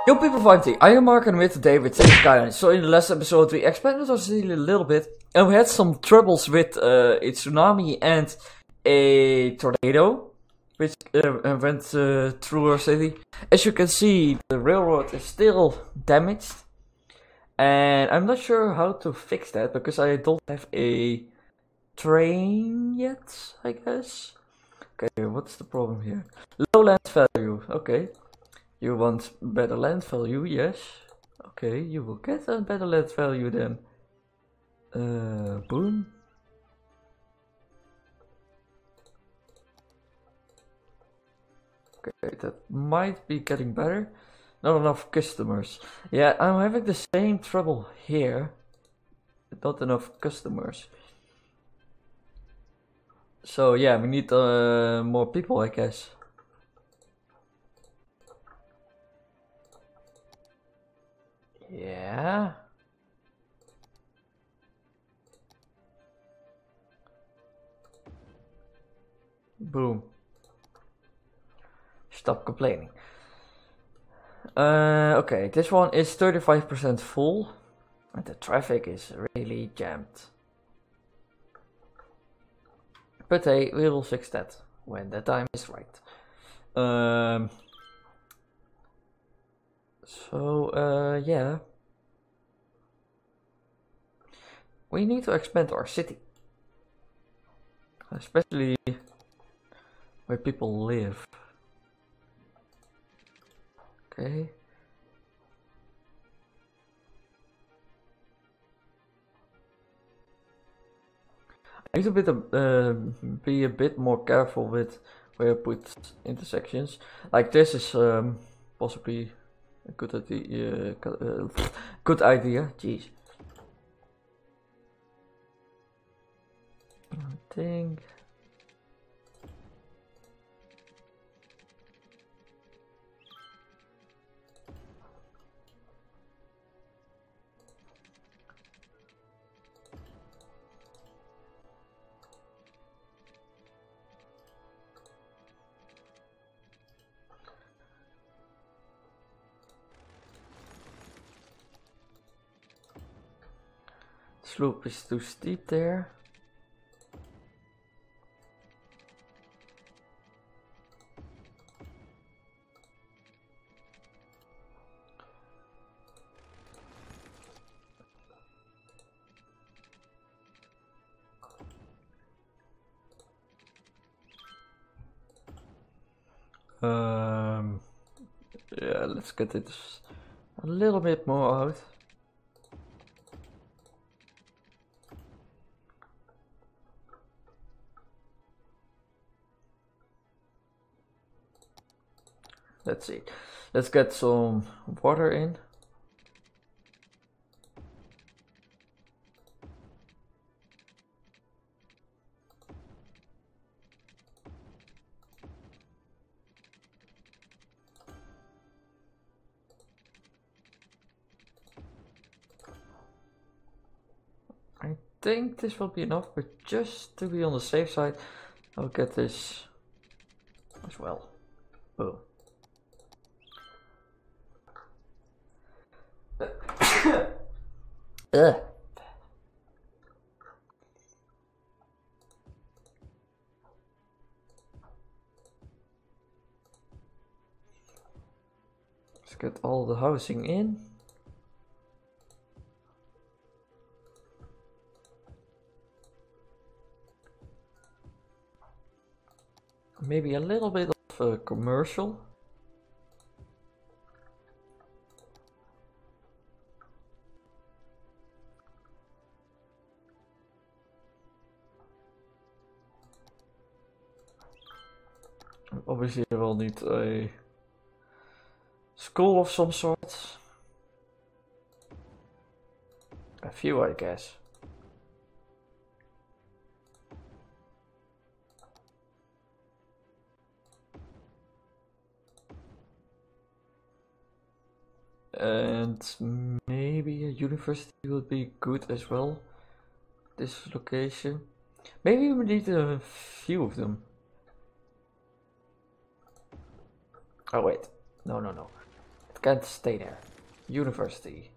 Yo people, 5T, I am Mark and I'm here today with Cities Skylines. So in the last episode we expanded our city a little bit and we had some troubles with a tsunami and a tornado which went through our city. As you can see, the railroad is still damaged and I'm not sure how to fix that because I don't have a train yet, I guess. Okay, what's the problem here? Low land value, okay. You want better land value, yes. Okay, you will get a better land value then. Boom. Okay, that might be getting better. Not enough customers. Yeah, I'm having the same trouble here. Not enough customers. So yeah, we need more people, I guess. Yeah. Boom. Stop complaining. Okay, this one is 35% full. And the traffic is really jammed. But hey, we will fix that when the time is right. Yeah. We need to expand our city. Especially where people live. Okay. I need to be a bit more careful with where I put intersections. Like this is possibly a good idea. Good idea. Jeez. I think. Slope is too steep there. Yeah, let's get it a little bit more out. Let's see. Let's get some water in. I think this will be enough, but just to be on the safe side, I'll get this as well. Boom. Ugh. Let's get all the housing in. Maybe a little bit of commercial. Obviously I will need a school of some sort. A few, I guess. And maybe a university would be good as well. This location. Maybe we need a few of them. Oh wait, no. can't stay there. University.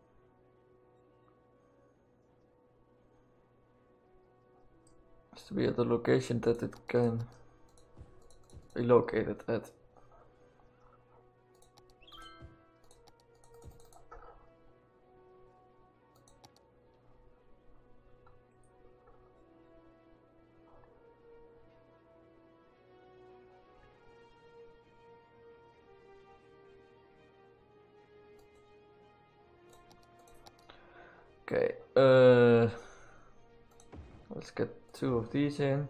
Has to be at the location that it can be located at. Okay, let's get 2 of these in.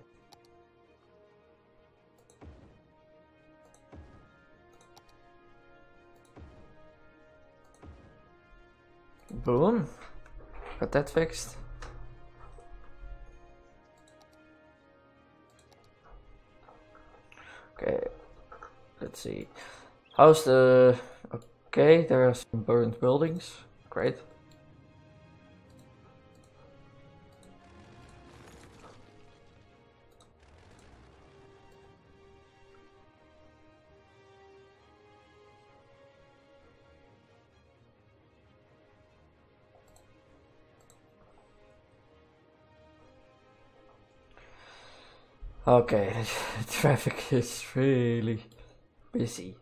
Boom, got that fixed. Okay, let's see. How's the... Okay, there are some burned buildings. Great. Okay, the traffic is really busy.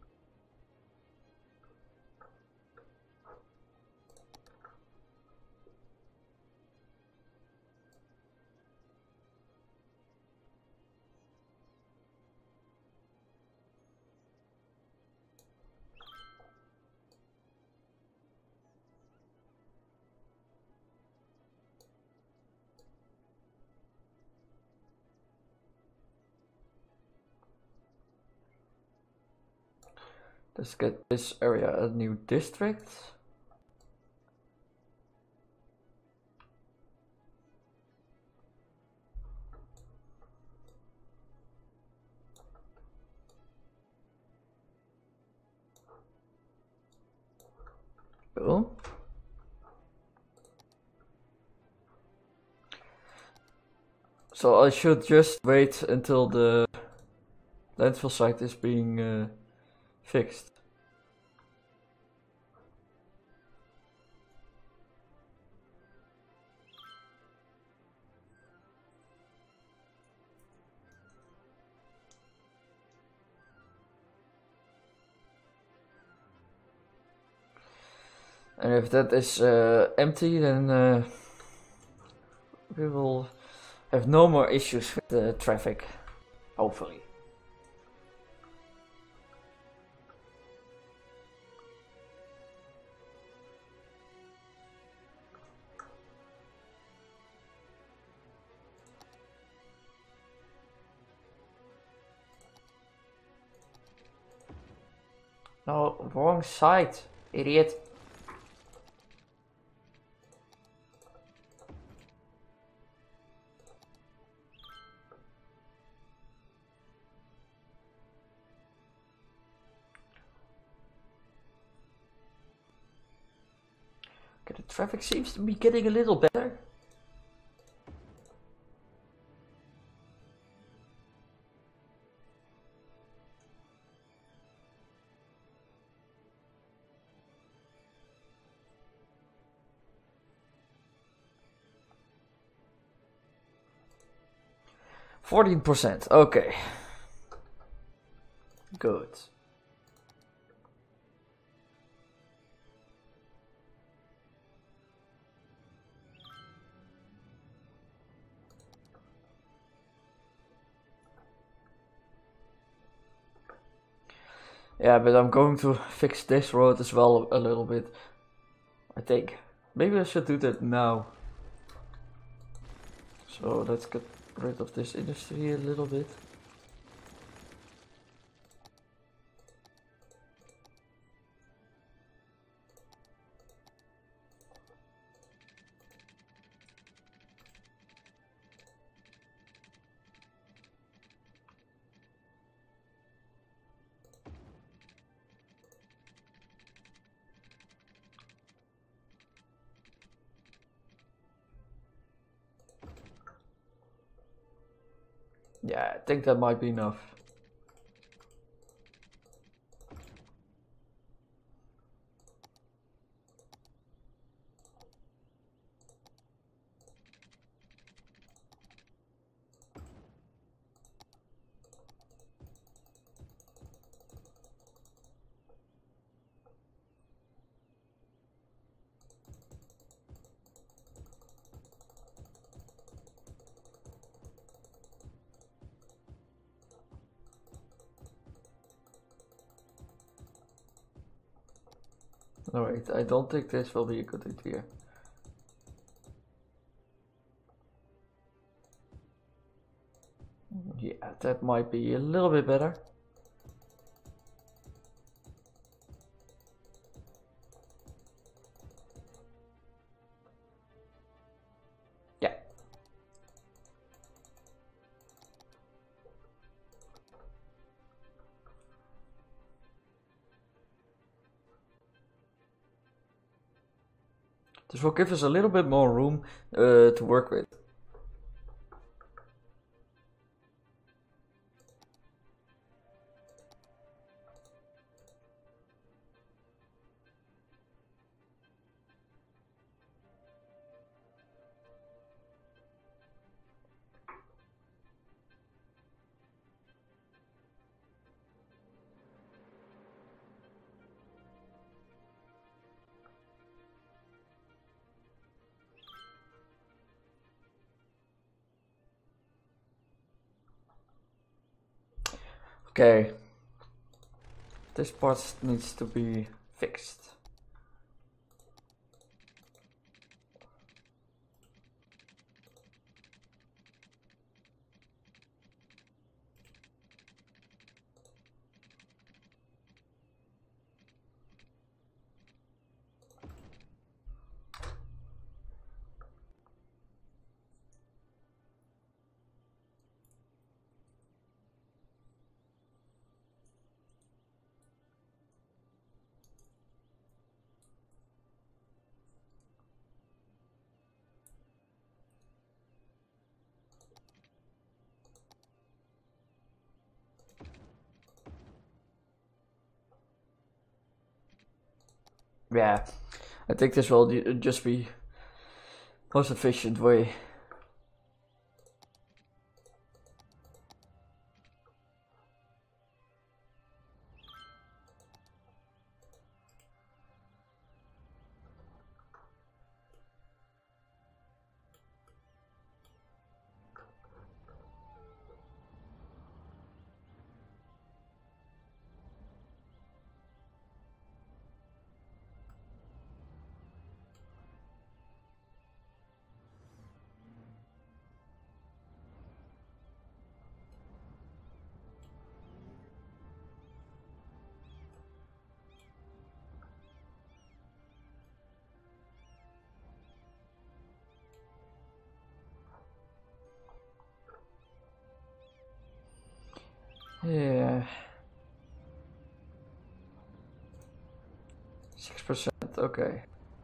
Let's get this area a new district. Cool. So I should just wait until the landfill site is being fixed. And if that is empty, then we will have no more issues with the traffic, hopefully. No, wrong side, idiot. Okay, the traffic seems to be getting a little better. %. Okay. Good. Yeah, but I'm going to fix this road as well a little bit, I think. Maybe I should do that now. So let's get rid of this industry a little bit. Yeah, I think that might be enough. Alright, I don't think this will be a good idea. Yeah, that might be a little bit better. Yeah. This will give us a little bit more room to work with. Okay. This part needs to be fixed. Yeah, I think this will just be most efficient way. Yeah. 6%, okay.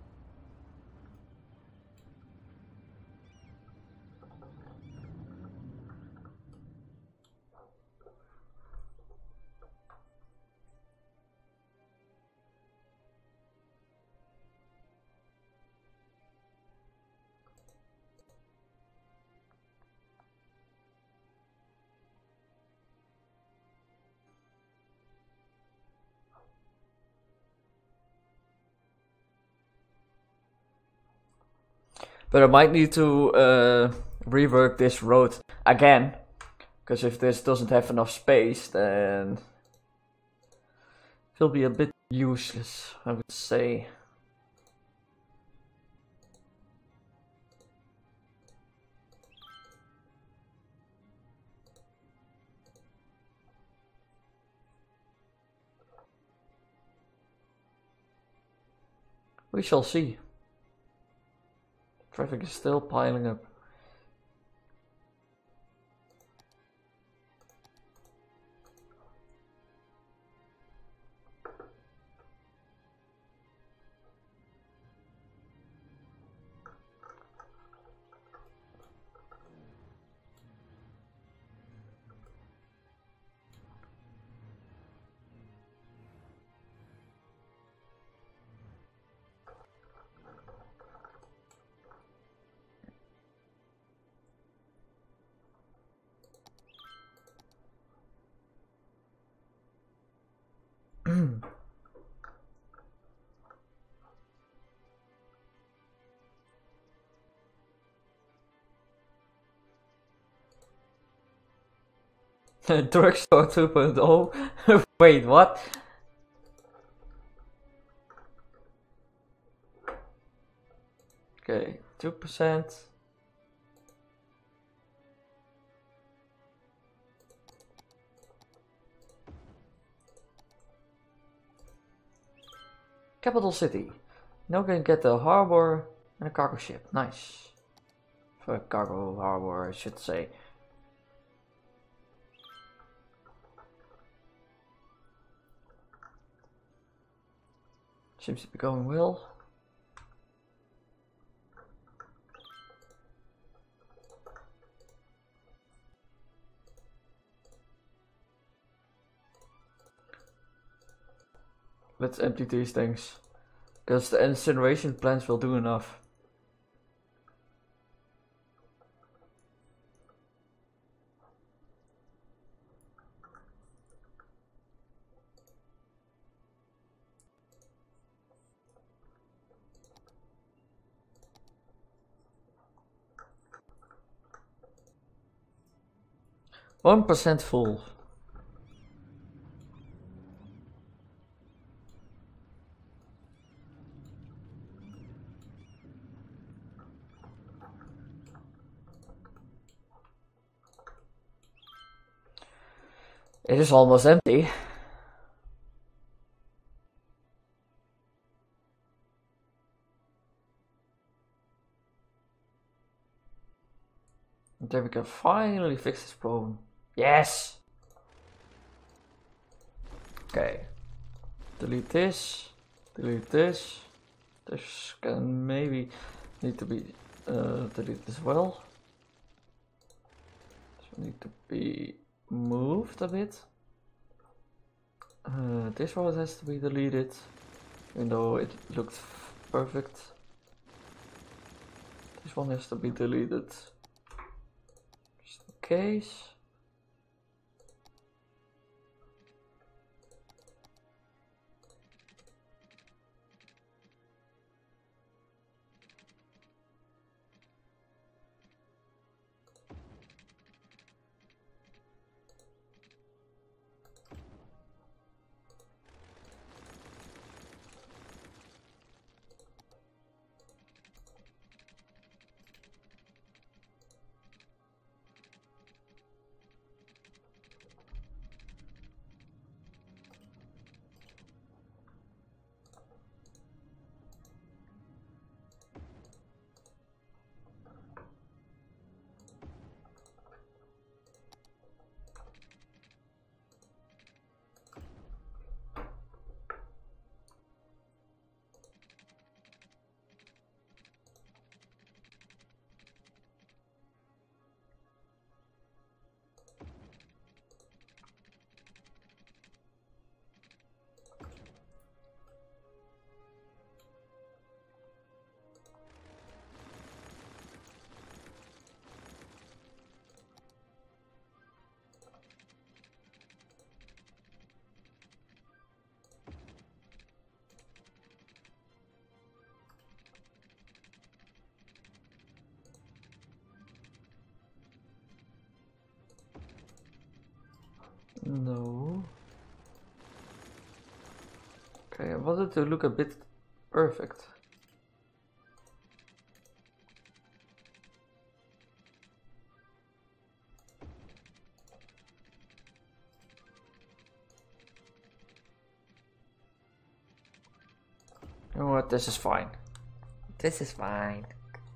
But I might need to rework this road again, because if this doesn't have enough space, then it will be a bit useless, I would say. We shall see. Traffic is still piling up. Drugstore 2.0? Wait, what? Okay, 2%. Capital city. Now we can get the harbor and a cargo ship. Nice. For a cargo harbor, I should say. Seems to be going well. Let's empty these things, because the incineration plants will do enough. %1 full. It is almost empty. And then we can finally fix this problem. Yes! Okay. Delete this. Delete this. This can maybe need to be deleted as well. This will need to be moved a bit. This one has to be deleted, even though it looked perfect. This one has to be deleted, just in case. No. Okay, I wanted to look a bit perfect. You know what, this is fine. This is fine.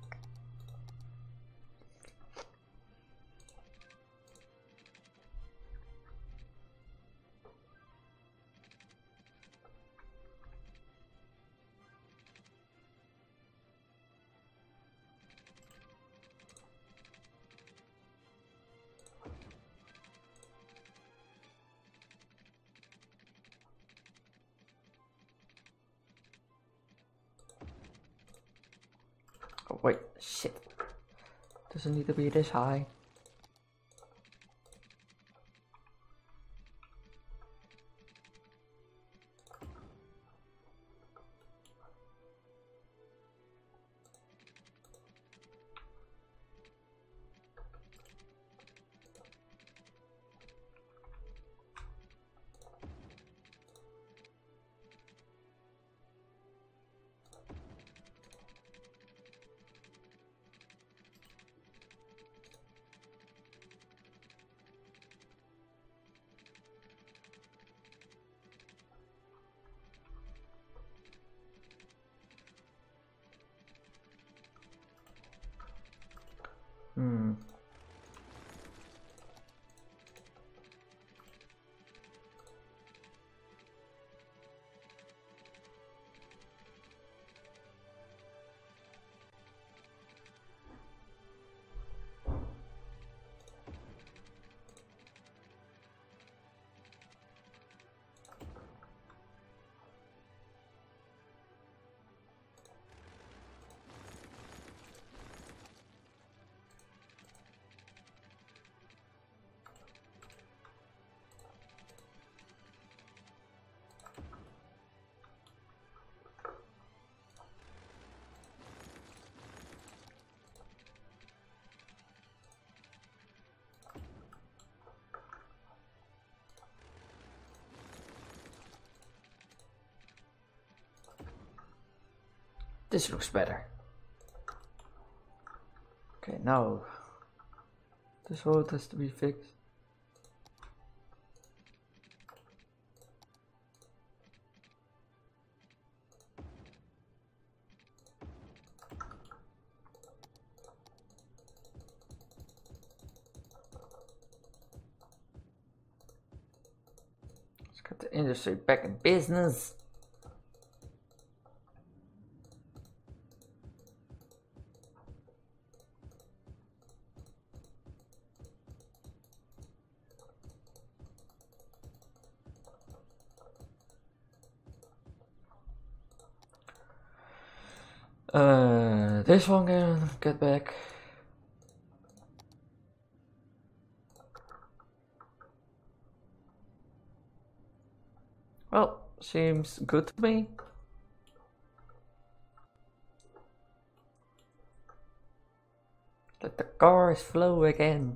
Oh wait, shit. Doesn't need to be this high. Hmm. This looks better. Okay, now this road has to be fixed. Let's get the industry back in business. This one can get back. Well, seems good to me. Let the cars flow again.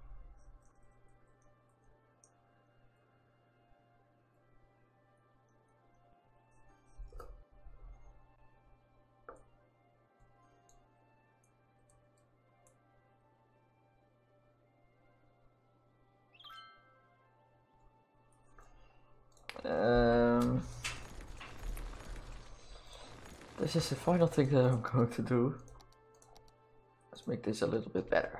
This is the final thing that I'm going to do. Let's make this a little bit better.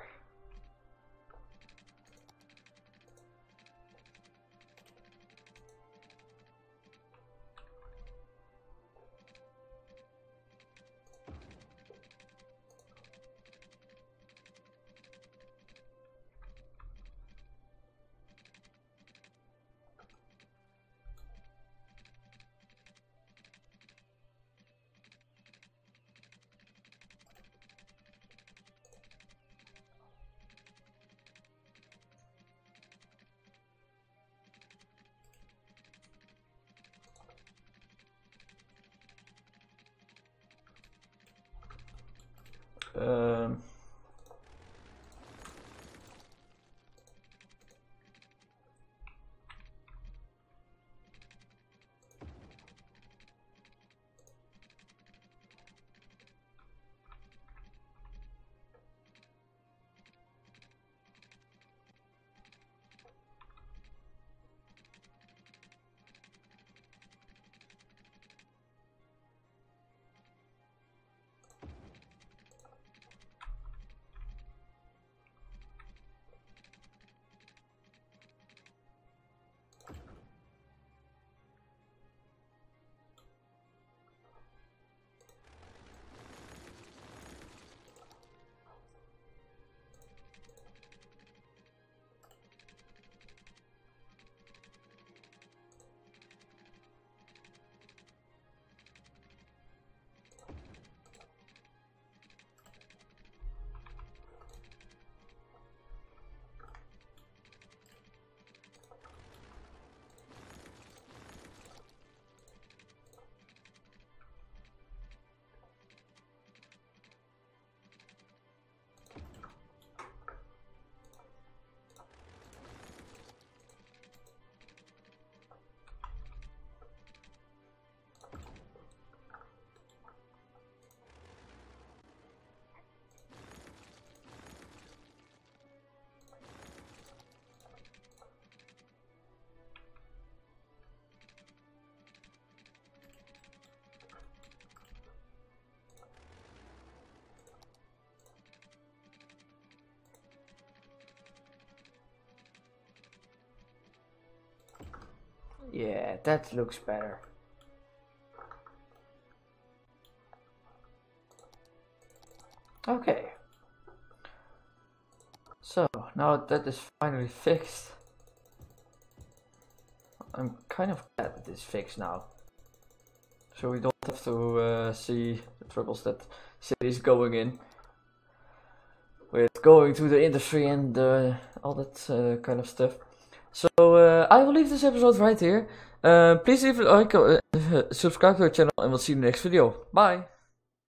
Yeah, that looks better. Okay. So, now that is finally fixed, I'm kind of glad that it's fixed now. So we don't have to see the troubles that City is going in. With going to the industry and all that kind of stuff. So I will leave this episode right here. Please leave a like, subscribe to our channel, and we'll see you in the next video. Bye!